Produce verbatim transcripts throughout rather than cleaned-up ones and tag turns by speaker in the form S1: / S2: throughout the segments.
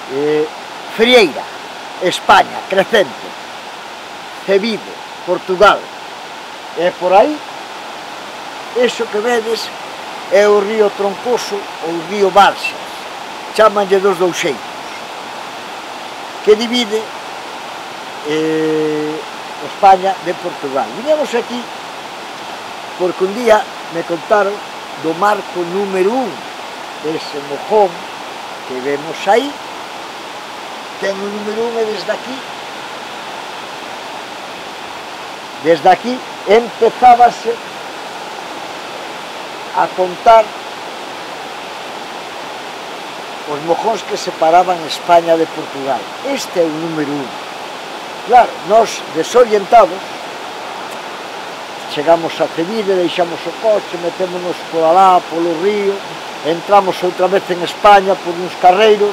S1: eh, Frieira, España, crecente, Cevide, Portugal, e por aí, eso que vedes é o río Troncoso ou o río Balsas, chamanlle dos dous xeitos, que divide eh, España de Portugal. Viñamos aquí porque un día me contaron do marco número un, ese mojón que vemos aí, ten o número un e desde aquí, desde aquí empezábase a contar os mojóns que separaban España de Portugal. Este é o número un. Claro, nós desorientados, chegamos a Cevide, deixamos o coche, metémonos por alá, polo río, entramos outra vez en España por uns carreiros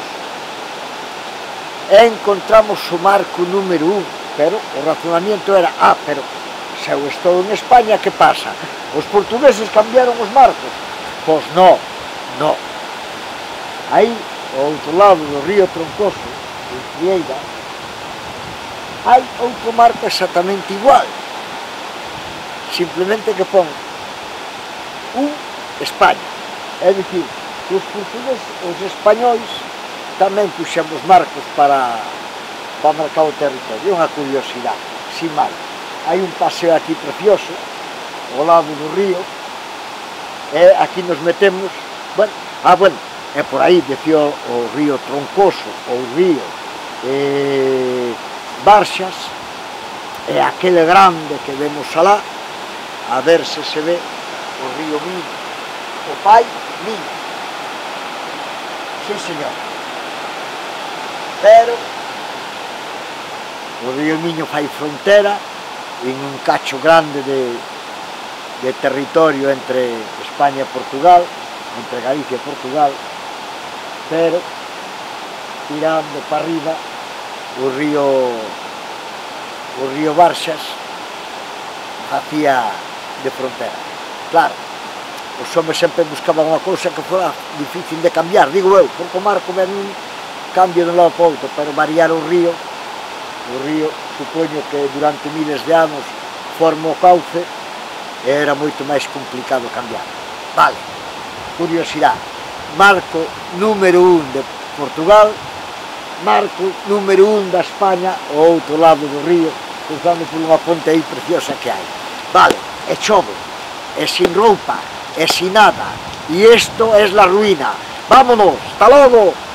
S1: e encontramos o marco número un, pero o razonamiento era, ah, pero se eu estou en España, que pasa? Os portugueses cambiaron os marcos? Pois non, non. Aí, ao outro lado do río Troncoso, en Frieira, hai outro marco exactamente igual, simplemente que pon un España. É dicir, que os portugueses, os españois, tamén puxemos marcos para, para marcar o territorio. É unha curiosidade, sin mal. Hai un paseo aquí precioso, ao lado do río, e aquí nos metemos, bueno, ah, bueno, e por aí decía o río Troncoso, ou río eh, Barxas, e aquele grande que vemos alá, a ver se se ve o río Miño, o pai Miño. Sí, señor. Pero o río Miño fai frontera en un cacho grande de, de territorio entre España e Portugal, entre Galicia e Portugal, pero tirando para arriba o río o río Barxas facía de frontera. Claro, os homes sempre buscaban unha cousa que fora difícil de cambiar, digo eu, porque o marco ven un cambio de un lado para outro, pero variar o río, o río, supoño que durante miles de anos forma o cauce e era moito máis complicado cambiar. Vale, curiosidade, marco número un de Portugal, marco número un da España ao outro lado do río, cruzando por unha ponte aí preciosa que hai. Vale, e chove, e sin roupa, e sin nada, e isto es la ruina. Vámonos, hasta logo.